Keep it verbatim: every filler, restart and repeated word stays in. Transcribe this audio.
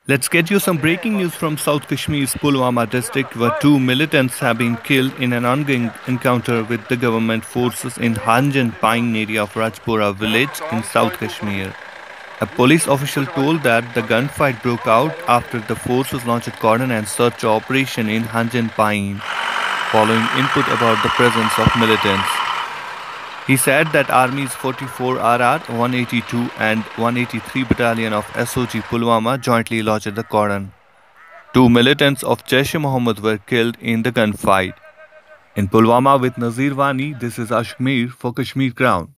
Let's get you some breaking news from South Kashmir's Pulwama district, where two militants have been killed in an ongoing encounter with the government forces in Hanjan Pine area of Rajpura village in South Kashmir. A police official told that the gunfight broke out after the forces launched a cordon and search operation in Hanjan Pine, following input about the presence of militants. He said that Army's forty-four R R, one eighty-two and one eighty-three Battalion of S O G Pulwama jointly lodged the cordon. Two militants of Jaish E Mohammed were killed in the gunfight. In Pulwama with Nazir Wani, this is Ashmir for Kashmir Crown.